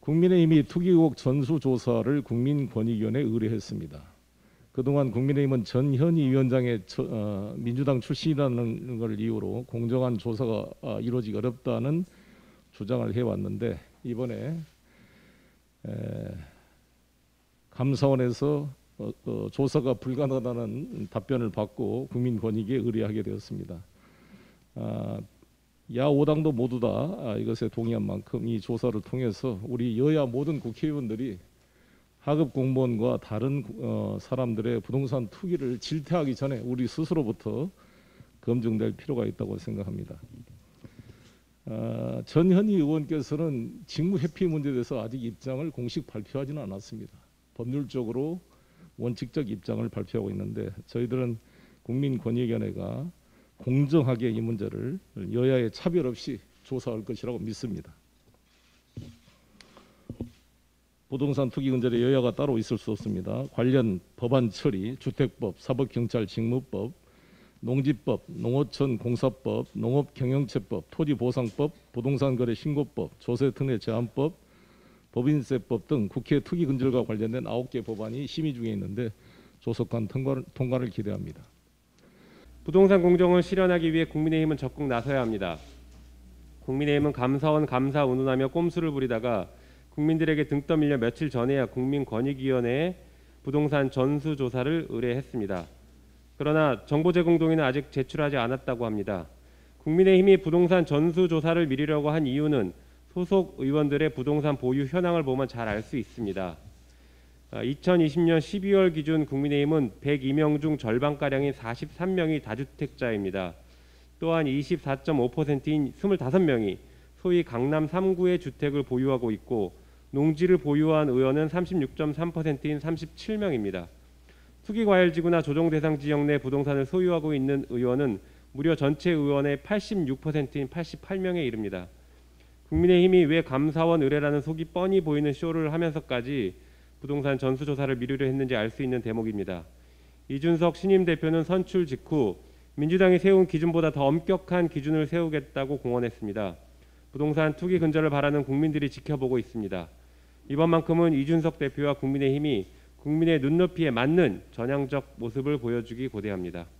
국민의힘이 투기의혹 전수조사를 국민권익위원회에 의뢰했습니다. 그동안 국민의힘은 전현희 위원장의 민주당 출신이라는 걸 이유로 공정한 조사가 이루어지기 어렵다는 주장을 해왔는데, 이번에 감사원에서 조사가 불가능하다는 답변을 받고 국민권익위에 의뢰하게 되었습니다. 야5당도 모두 다 이것에 동의한 만큼 이 조사를 통해서 우리 여야 모든 국회의원들이 하급 공무원과 다른 사람들의 부동산 투기를 질퇴하기 전에 우리 스스로부터 검증될 필요가 있다고 생각합니다. 전현희 의원께서는 직무 회피 문제에 대해서 아직 입장을 공식 발표하지는 않았습니다. 법률적으로 원칙적 입장을 발표하고 있는데, 저희들은 국민권익위원회가 공정하게 이 문제를 여야의 차별 없이 조사할 것이라고 믿습니다. 부동산 투기 문제에 여야가 따로 있을 수 없습니다. 관련 법안 처리, 주택법, 사법경찰 직무법, 농지법, 농어촌 공사법, 농업경영체법, 토지보상법, 부동산거래 신고법, 조세특례 제한법, 법인세법 등 국회 투기 근절과 관련된 9개 법안이 심의 중에 있는데 조속한 통과를 기대합니다. 부동산 공정을 실현하기 위해 국민의힘은 적극 나서야 합니다. 국민의힘은 감사원 감사 운운하며 꼼수를 부리다가 국민들에게 등 떠밀려 며칠 전에야 국민권익위원회에 부동산 전수조사를 의뢰했습니다. 그러나 정보 제공 동의는 아직 제출하지 않았다고 합니다. 국민의힘이 부동산 전수조사를 미루려고 한 이유는 소속 의원들의 부동산 보유 현황을 보면 잘 알 수 있습니다. 2020년 12월 기준 국민의힘은 102명 중 절반가량인 43명이 다주택자입니다. 또한 24.5%인 25명이 소위 강남 3구의 주택을 보유하고 있고, 농지를 보유한 의원은 36.3%인 37명입니다. 투기과열지구나 조정대상 지역 내 부동산을 소유하고 있는 의원은 무려 전체 의원의 86%인 88명에 이릅니다. 국민의힘이 왜 감사원 의뢰라는 속이 뻔히 보이는 쇼를 하면서까지 부동산 전수조사를 미루려 했는지 알 수 있는 대목입니다. 이준석 신임 대표는 선출 직후 민주당이 세운 기준보다 더 엄격한 기준을 세우겠다고 공언했습니다. 부동산 투기 근절을 바라는 국민들이 지켜보고 있습니다. 이번만큼은 이준석 대표와 국민의힘이 국민의 눈높이에 맞는 전향적 모습을 보여주기 고대합니다.